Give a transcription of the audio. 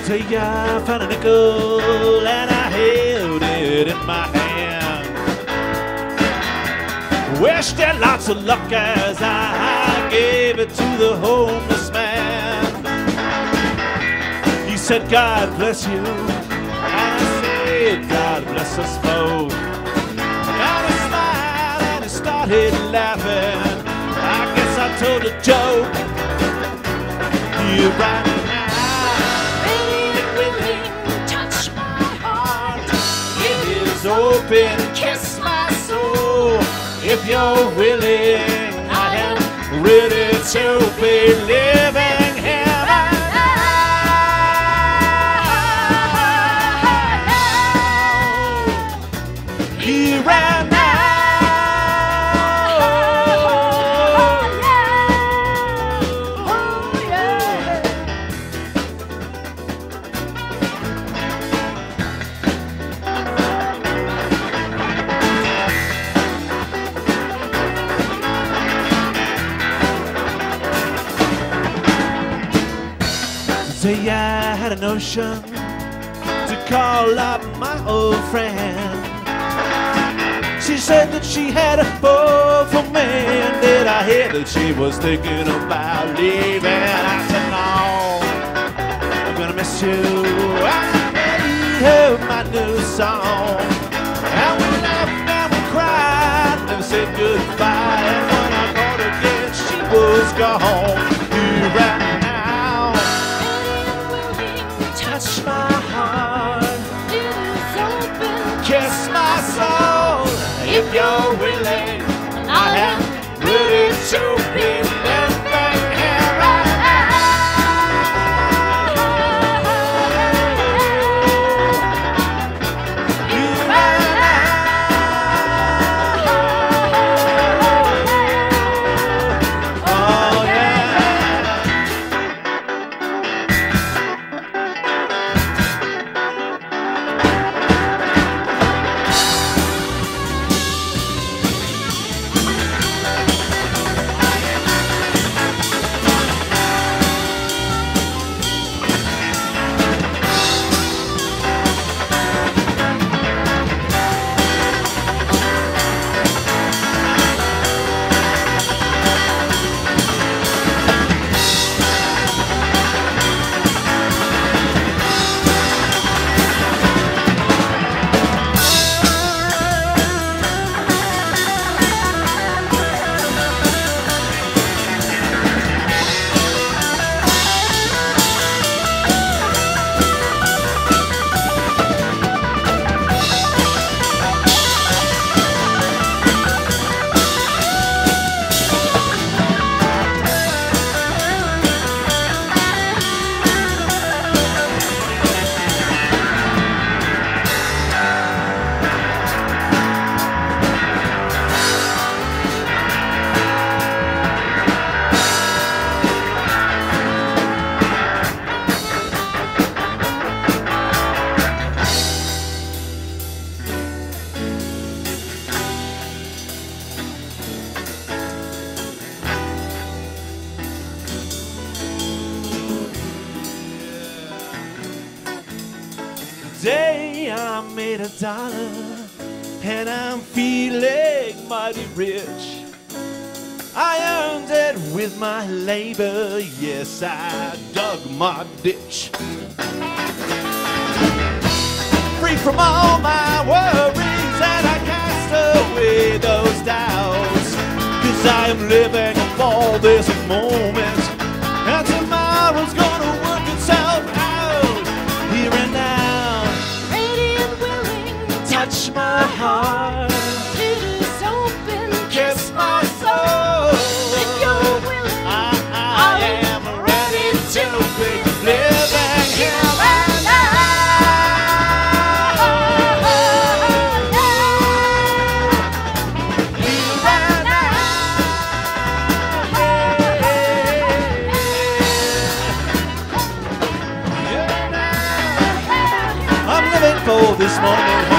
Say I found a nickel and I held it in my hand. Wished her lots of luck as I gave it to the homeless man. He said, God bless you. I said, God bless us both. And he smiled and he started laughing. I guess I told a joke. You right now, Touch my heart. it is open. Kiss my soul. If you're willing, I am ready to be living heaven now. Here and now. Say I had a notion to call up my old friend. She said that she had a boy for me, and did I hear that she was thinking about leaving? I said no, I'm gonna miss you. I made her my new song, and we laughed and we cried, never said goodbye. And when I called again, she was gone. You right now. Touch my heart, It is open. kiss my soul. If you're willing, I am ready to be living here right now. You and I. Oh yeah. Today I made $1 and I'm feeling mighty rich. I earned it with my labor, yes, I dug my ditch. Free from all my worries and I cast away those doubts, 'cause I am living for this moment, and tomorrow's gonna work itself out. Here and now, Ready and willing. touch my heart, It is open. kiss my soul. If you're willing, I am ready to be living here and now. Here and now. Yeah, now. I'm living for this moment.